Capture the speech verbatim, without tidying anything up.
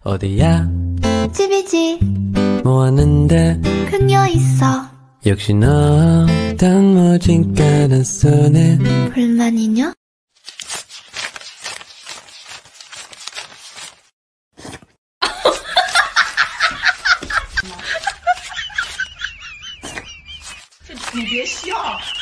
어디야? 집이지. 뭐하는데? 그녀 있어. 역시 너 단무진 가는 손에 불만이냐? 你别笑。